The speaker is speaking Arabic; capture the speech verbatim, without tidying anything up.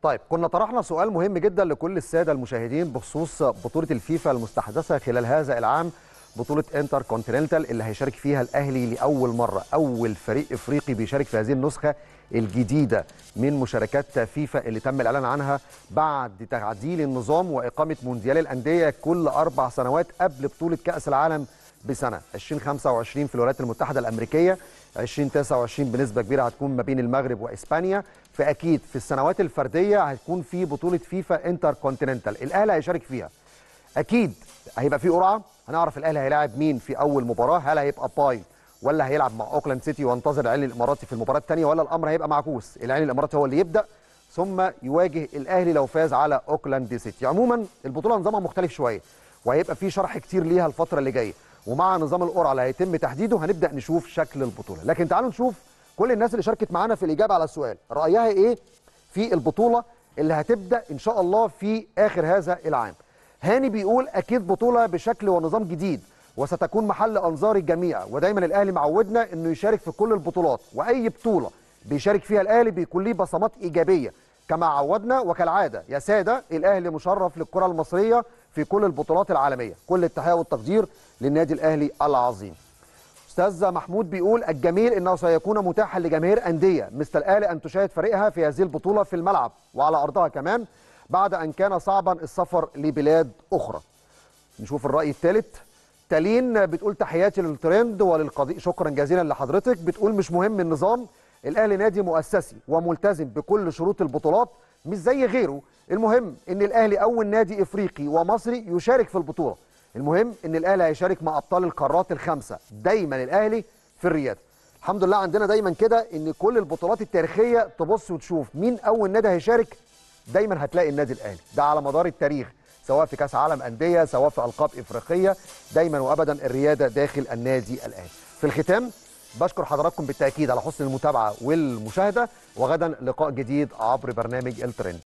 طيب كنا طرحنا سؤال مهم جدا لكل الساده المشاهدين بخصوص بطوله الفيفا المستحدثه خلال هذا العام، بطوله انتر كونتيننتال اللي هيشارك فيها الاهلي لاول مره، اول فريق افريقي بيشارك في هذه النسخه الجديده من مشاركات فيفا اللي تم الاعلان عنها بعد تعديل النظام واقامه مونديال الانديه كل اربع سنوات قبل بطوله كاس العالم بسنه. ألفين وخمسة وعشرين في الولايات المتحده الامريكيه، ألفين وتسعة وعشرين بنسبه كبيره هتكون ما بين المغرب واسبانيا، فاكيد في السنوات الفرديه هتكون في بطوله فيفا انتر كونتيننتال الاهلي هيشارك فيها. اكيد هيبقى في قرعه، هنعرف الاهلي هيلاعب مين في اول مباراه، هل هيبقى باي ولا هيلعب مع اوكلاند سيتي وينتظر العين الاماراتي في المباراه الثانيه، ولا الامر هيبقى معكوس، العين الاماراتي هو اللي يبدا ثم يواجه الاهلي لو فاز على اوكلاند سيتي. عموما البطوله نظامها مختلف شويه وهيبقى في شرح كتير ليها الفتره اللي جايه، ومع نظام القرعه اللي هيتم تحديده هنبدا نشوف شكل البطوله. لكن تعالوا نشوف كل الناس اللي شاركت معانا في الاجابه على السؤال رايها ايه في البطوله اللي هتبدا ان شاء الله في اخر هذا العام. هاني بيقول اكيد بطوله بشكل ونظام جديد وستكون محل انظار الجميع، ودايما الاهلي معودنا انه يشارك في كل البطولات، واي بطوله بيشارك فيها الاهلي بيكون ليه بصمات ايجابيه كما عودنا وكالعاده يا ساده. الاهلي مشرف للكره المصريه في كل البطولات العالميه، كل التحيه والتقدير للنادي الاهلي العظيم. استاذ محمود بيقول الجميل انه سيكون متاحا لجماهير انديه مثل الاهلي ان تشاهد فريقها في هذه البطوله في الملعب وعلى ارضها كمان، بعد ان كان صعبا السفر لبلاد اخرى. نشوف الراي الثالث. تالين بتقول تحياتي للترند وللقضية، شكرا جزيلا لحضرتك. بتقول مش مهم النظام، الاهلي نادي مؤسسي وملتزم بكل شروط البطولات مش زي غيره، المهم ان الاهلي اول نادي افريقي ومصري يشارك في البطوله، المهم ان الاهلي هيشارك مع ابطال القارات الخمسه، دايما الاهلي في الرياده. الحمد لله عندنا دايما كده ان كل البطولات التاريخيه تبص وتشوف مين اول نادي هيشارك، دايما هتلاقي النادي الاهلي ده على مدار التاريخ، سواء في كاس عالم انديه سواء في القاب افريقيه، دايما وابدا الرياده داخل النادي الاهلي. في الختام بشكر حضراتكم بالتاكيد على حسن المتابعه والمشاهده، وغدا لقاء جديد عبر برنامج الترند.